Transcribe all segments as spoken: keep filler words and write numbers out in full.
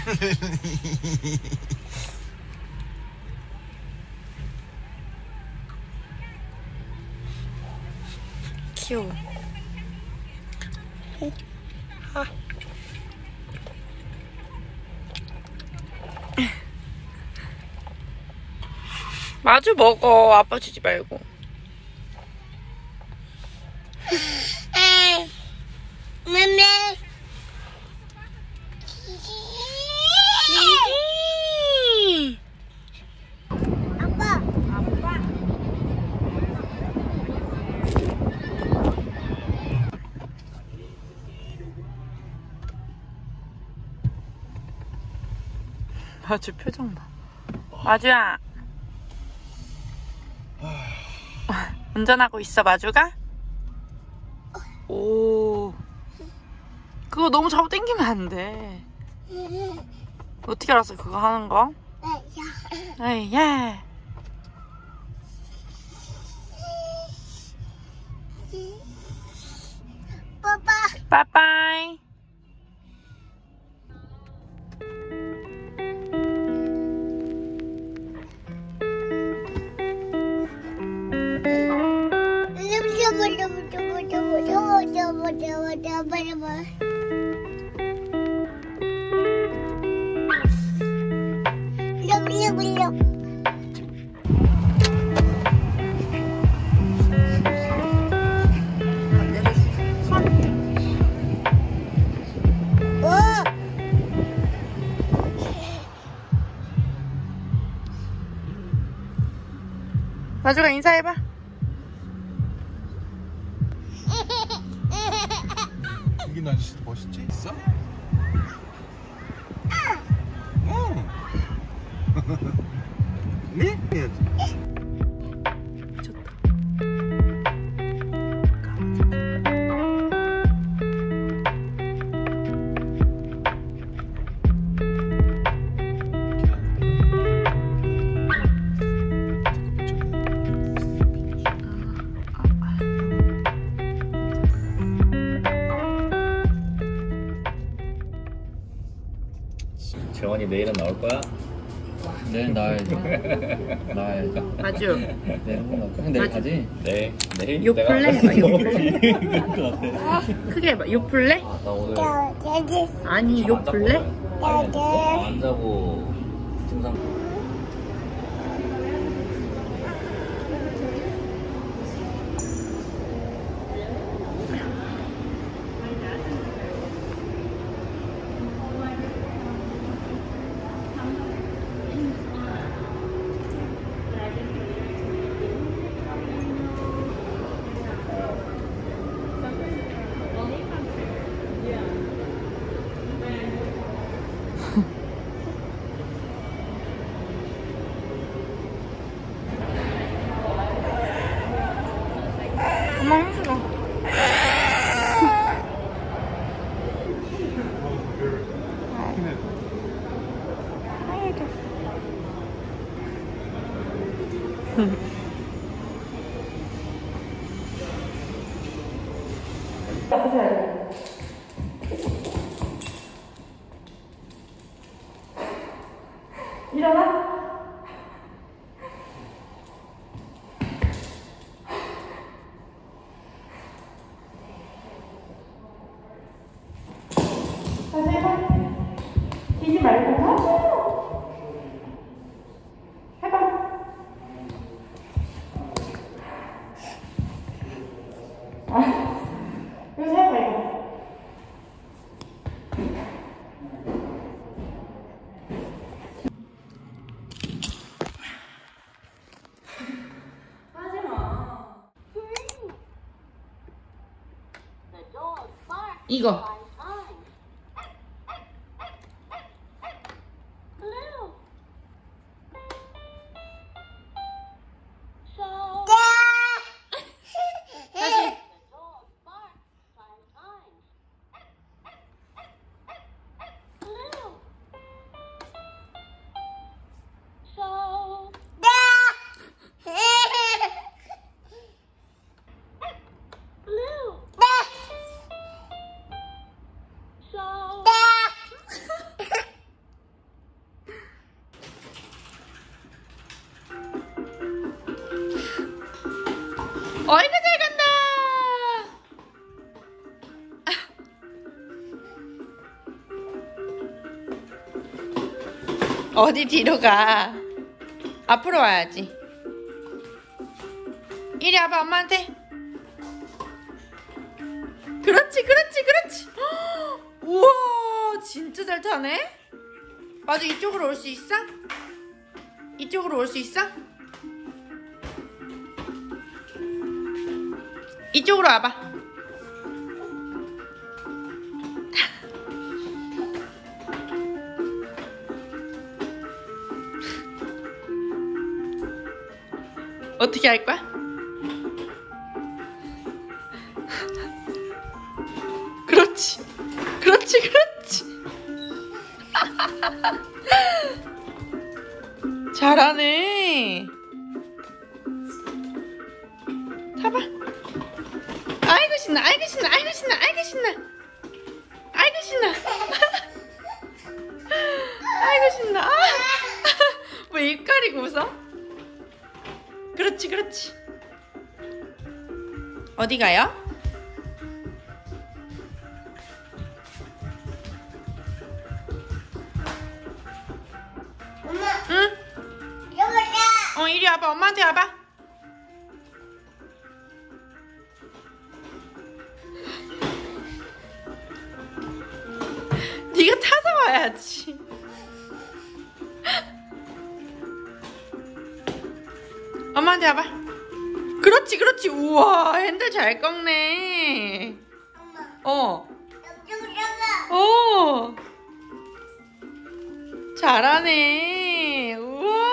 귀여워. 오. 아. 마주 먹어. 아빠 주지 말고. 맘마. 아빠. 아빠. 마주 표정 봐. 마주야. 운전하고 있어, 마주가? 오. 그거 너무 잡아 당기면 안 돼. 어떻게 알았어, 그거 하는 거? 에이, 예. 빠빠. 빠빠이. 마주가 인사해봐. 이긴 아저씨도 멋있지? 있어? 응. 네? 해야지. 좋다. 재원이 내일은 나올 거야? 내일 나와야지. 나와야지. 마주. 내일 한번 나올까? 내일 가지? 네, 내일 요플레 해봐, 요플레. 될것 같아. 크게 해봐, 요플레? 아, 나 오늘 아니, 요플레? 안 자고 등산. 엄마 힘들어. 일어나. 다시 해봐. 뛰지 말고 하자. 해봐. 아, 이거 해봐, 이거. 이거. 다시. 어디 뒤로 가? 앞으로 와야지. 이리 와봐, 엄마한테. 그렇지, 그렇지, 그렇지. 우와, 진짜 잘 타네. 마주 이쪽으로 올 수 있어? 이쪽으로 올 수 있어? 이쪽으로 와봐. 어떻게 할 거야? 그렇지, 그렇지, 그렇지. 잘하네. 타봐. 아이고 신나, 아이고 신나, 아이고 신나, 아이고 신나, 아이고 신나. 아이고 신나. 왜 입 가리고 웃어? 그렇지, 그렇지. 어디 가요? 엄마, 응? 여보세요. 어, 이리 와봐. 엄마한테 와봐. 네가 타서 와야지. 엄마한테 와봐. 그렇지, 그렇지. 우와, 핸들 잘 꺾네. 엄마, 어, 옆쪽으로 가. 어. 잘하네. 우와.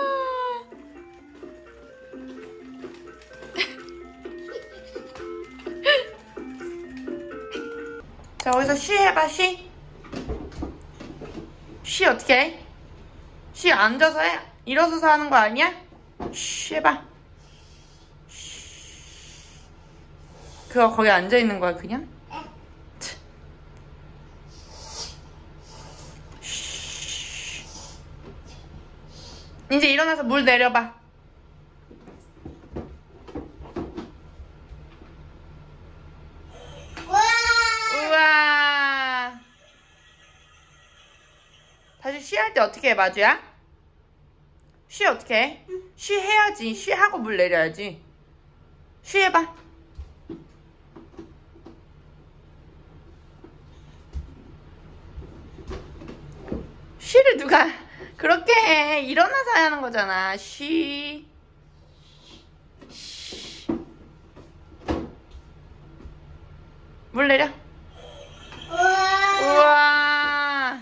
자, 거기서 쉬 해봐, 쉬. 쉬 어떻게 해? 쉬 앉아서 해? 일어서서 하는 거 아니야? 쉬 해봐. 쉬. 그거 거기 앉아있는 거야, 그냥? 쉬. 이제 일어나서 물 내려봐. 우와. 다시 쉬할 때 어떻게 해, 마주야? 쉬 어떻게 해? 쉬 해야지. 쉬 하고 물 내려야지. 쉬 해봐. 쉬를 누가 그렇게 해. 일어나서 하는 거잖아. 쉬. 쉬. 물 내려. 우와.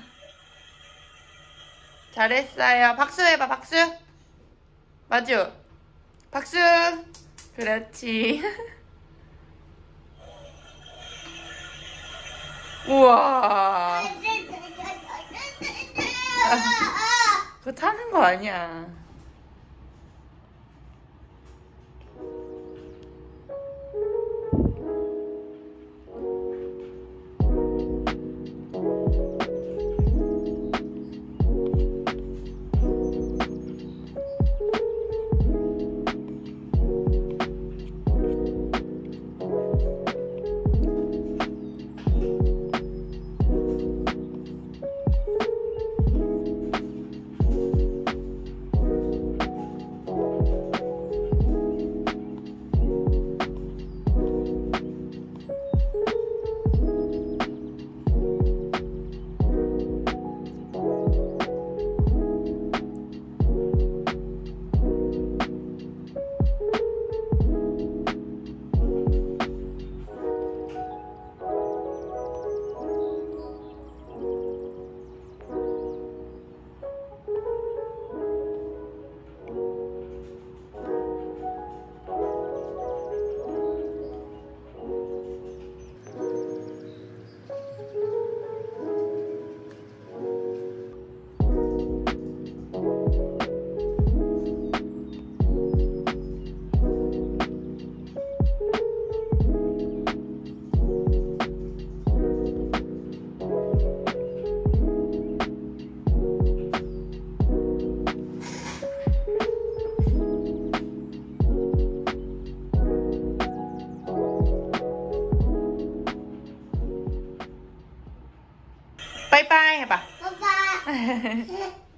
잘했어요. 박수 해봐, 박수. 마주. 박수. 그렇지. 우와. 그거 타는 거 아니야. 빠이빠이 해봐. 빠빠.